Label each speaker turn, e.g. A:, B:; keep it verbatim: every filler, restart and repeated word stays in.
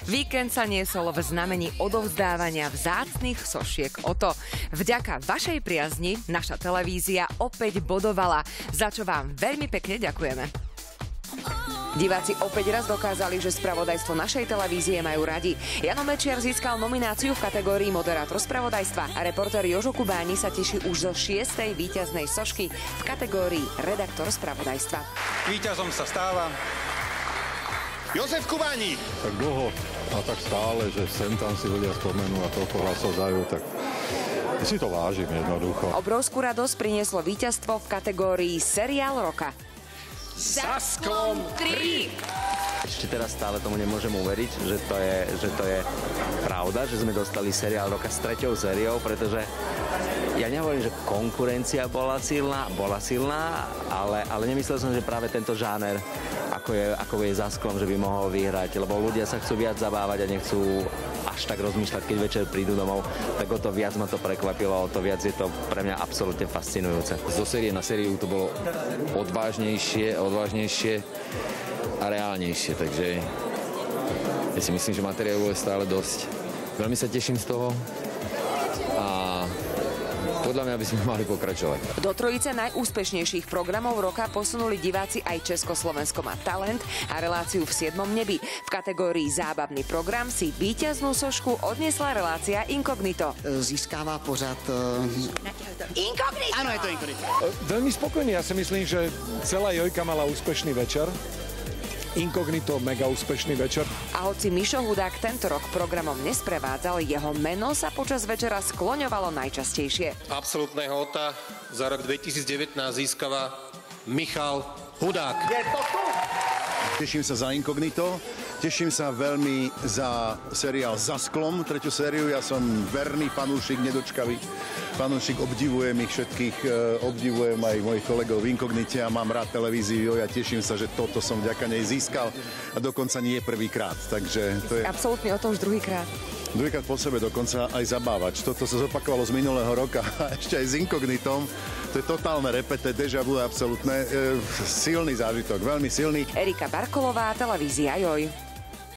A: Víkend sa niesol v znamení odovzdávania vzácnych sošiek O T O. Vďaka vašej priazni naša televízia opäť bodovala, za čo vám veľmi pekne ďakujeme. Diváci opäť raz dokázali, že spravodajstvo našej televízie majú radi. Jano Mečiar získal nomináciu v kategórii moderátor spravodajstva a reportér Jožo Kubáni sa teší už zo šiestej víťaznej sošky v kategórii redaktor spravodajstva.
B: Víťazom sa stáva Jozef Kubáni.
C: Tak dlho a tak stále, že sem tam si ľudia spomenú a toľko hlasov dajú, tak si to vážim jednoducho.
A: Obrovskú radosť prinieslo víťazstvo v kategórii seriál roka.
B: Za sklom tri.
D: Ešte teraz stále tomu nemôžem uveriť, že to je, že to je pravda, že sme dostali seriál roka s treťou sériou, pretože ja nehovorím, že konkurencia bola silná, bola silná, ale, ale nemyslel som, že práve tento žáner, ako je, ako je Za sklom, že by mohol vyhrať, lebo ľudia sa chcú viac zabávať a nechcú až tak rozmýšľať, keď večer prídu domov, tak o to viac ma to prekvapilo, o to viac je to pre mňa absolútne fascinujúce.
E: Zo série na sériu to bolo odvážnejšie, odvážnejšie a reálnejšie, takže ja si myslím, že materiálu je stále dosť. Veľmi sa teším z toho a podľa mňa by sme mali pokračovať.
A: Do trojice najúspešnejších programov roka posunuli diváci aj Československo má talent a reláciu v siedmom nebi. V kategórii zábavný program si víťaznú sošku odniesla relácia Inkognito.
F: Získává pořad...
A: Inkognito!
F: Áno, je to Inkognito.
G: Veľmi spokojný, ja si myslím, že celá Jojka mala úspešný večer. Inkognito, mega úspešný večer.
A: A hoci Mišo Hudák tento rok programom nesprevádzal, jeho meno sa počas večera skloňovalo najčastejšie.
B: Absolútneho O T A za rok dvetisícdevätnásť získava Michal Hudák. Je to tu!
H: Teším sa za Inkognito, teším sa veľmi za seriál Za sklom, tretiu sériu. Ja som verný fanúšik, nedočkavý fanúšik, obdivujem ich všetkých, obdivujem aj mojich kolegov v Inkognite a mám rád televíziu. Ja teším sa, že toto som vďaka nej získal a dokonca nie je prvýkrát. Takže to je...
A: Absolútne o to už druhýkrát.
H: Druhýkrát po sebe dokonca aj zabávač. Toto sa zopakovalo z minulého roka a ešte aj s Inkognitom. To je totálne repete, déjà vu, absolútne. E, silný zážitok, veľmi silný.
A: Erika Barkolová, televízia Joj.